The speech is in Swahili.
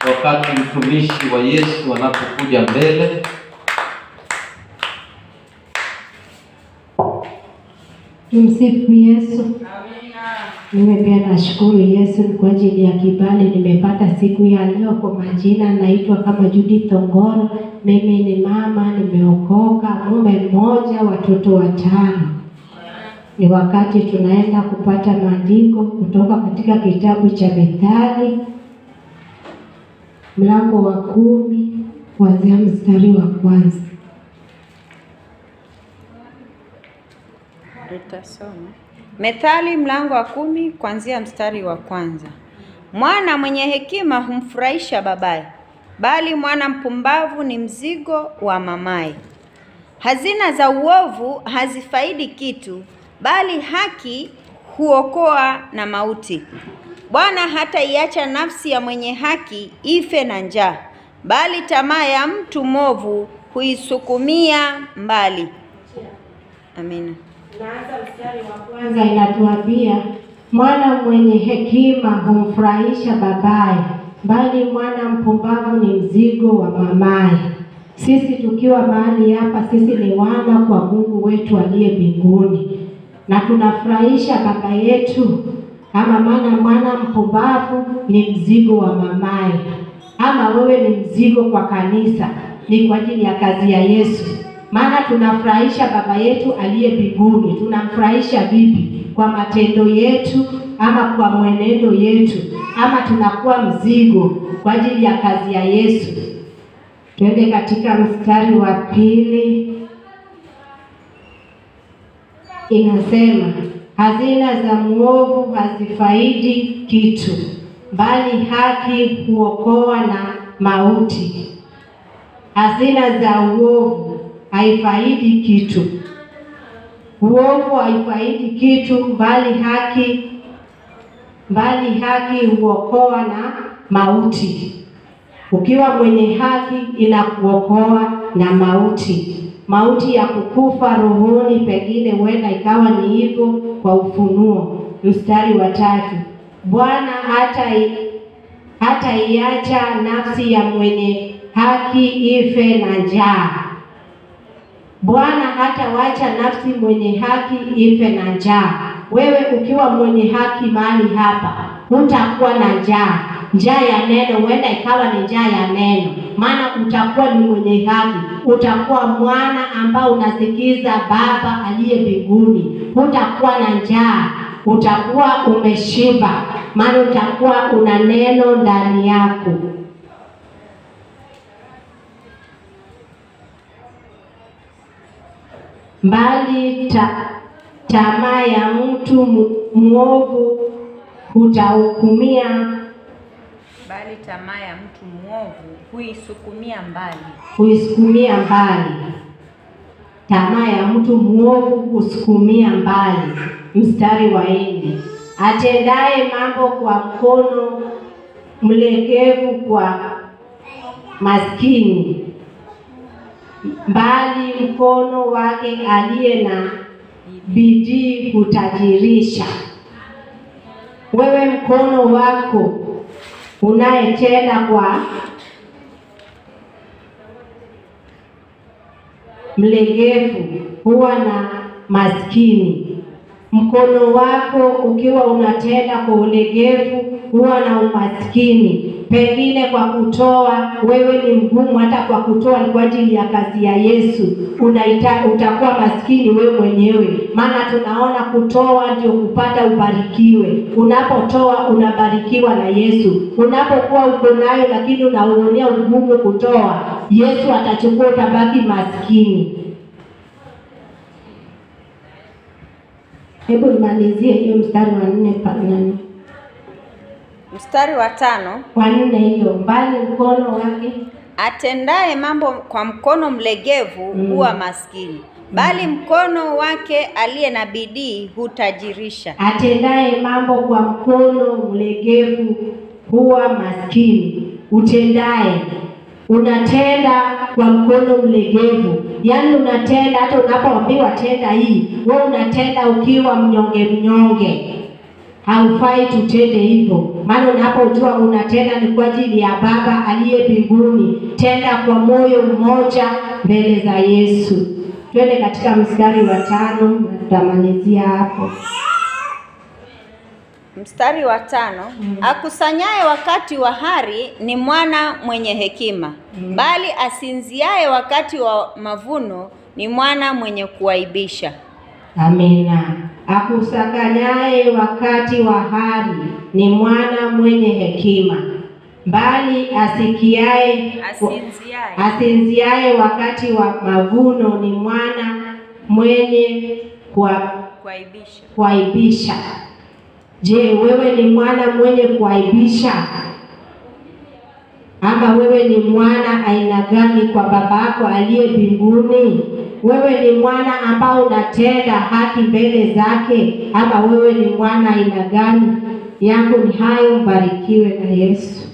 wakati mtumishi wa Yesu anapokuja mbele. Tumsifu Yesu. Amina. Mimi pia nashukuru Yesu kwa ajili ya kibali nimepata siku ya leo. Kwa majina naitwa kama Judith Ongoro. Mimi ni mama, nimeokoka, mume mmoja, watoto 5. Ni wakati tunaenda kupata maandiko kutoka katika kitabu cha Methali mlango wa 10 kuanzia mstari wa 1. Tutasoma Methali mlango wa 10 kuanzia mstari wa 1. Mwana mwenye hekima humfurahisha babaye, bali mwana mpumbavu ni mzigo wa mamaye. Hazina za uovu hazifaidi kitu, bali haki huokoa na mauti. Bwana hataiacha nafsi ya mwenye haki ife na njaa, bali tamaa ya mtu mwovu huisukumia mbali. Amina. Naanza mstari wa 1 inatuambia, mwana mwenye hekima humfurahisha babaye, bali mwana mpumbavu ni mzigo wa mamaye. Sisi tukiwa mahali hapa, sisi ni wana kwa Mungu wetu aliye mbinguni, na tunafurahisha baba yetu. Ama maana mwana mpumbavu ni mzigo wa mamaye. Ama wewe ni mzigo kwa kanisa, ni kwa ajili ya kazi ya Yesu. Maana tunafurahisha baba yetu aliye mbinguni. Tunamfurahisha vipi? Kwa matendo yetu ama kwa mwenendo yetu, ama tunakuwa mzigo kwa ajili ya kazi ya Yesu. Twende katika mstari wa 2. Inasema, hazina za muovu hazifaidi kitu, bali haki huokoa na mauti. Hazina za uovu haifaidi kitu. Uovu haifaidi kitu, bali haki huokoa na mauti. Ukiwa mwenye haki inakuokoa na mauti. Mauti ya kukufa rohoni, pengine huenda ikawa ni hivyo kwa ufunuo. Mstari wa 3. Bwana hata iacha nafsi ya mwenye haki ife na njaa. Bwana hatawacha nafsi mwenye haki ife na njaa. Wewe ukiwa mwenye haki mahali hapa, hutakuwa na njaa. Njaa ya neno, huenda ikawa ni njaa ya neno, maana utakuwa ni mwenye haki. Utakuwa mwana ambao unasikiza baba aliye mbinguni. Hutakuwa na njaa, utakuwa umeshiba, maana utakuwa una neno ndani yako. Bali tamaa ya mtu mwovu hutahukumia, bali tamaa ya mtu mwovu huisukumia mbali. Tamaa ya mtu mwovu husukumia mbali. Mstari wa 4. Atendaye mambo kwa mkono mlegevu kwa maskini, bali mkono wake aliye na bidii hutajirisha. Wewe mkono wako unayetenda kwa mlegevu huwa na maskini. Mkono wako ukiwa unatenda kwa ulegevu huwa na umaskini. Pengine kwa kutoa, wewe ni mgumu hata kwa kutoa kwa ajili ya kazi ya Yesu. Utakuwa maskini wewe mwenyewe. Maana tunaona kutoa ndio kupata ubarikiwe. Unapotoa unabarikiwa na Yesu. Unapokuwa uko nayo lakini unaonea ugumu kutoa, Yesu atachukua, utabaki maskini. Hebu nimalizie hiyo mstari wa 4. Mstari wa 5. Kwa 4 hiyo, bali mkono wake atendaye mambo kwa mkono mlegevu huwa maskini, bali mkono wake aliye na bidii hutajirisha. Atendaye mambo kwa mkono mlegevu huwa maskini. Utendaye, unatenda kwa mkono mlegevu. Yaani unatenda hata unapoambiwa tenda hii, wewe unatenda ukiwa mnyonge. haufai tutende hivyo. Maana unapojua unatenda ni kwa ajili ya Baba aliye mbinguni, tenda kwa moyo mmoja mbele za Yesu. Twende katika mstari wa 5 na tutamalizia hapo. Mstari wa 5, akusanyaye wakati wa hari ni mwana mwenye hekima, bali asinziaye wakati wa mavuno ni mwana mwenye kuaibisha. Amina. Akusanyaye wakati wa hari ni mwana mwenye hekima, bali asinziaye wakati wa mavuno ni mwana mwenye kuaibisha. Je, wewe ni mwana mwenye kuaibisha? Ama wewe ni mwana aina gani kwa Babako aliye mbinguni? Wewe ni mwana ambao unatenda haki mbele zake, ama wewe ni mwana aina gani? Yangu ni hayo, mbarikiwe na Yesu.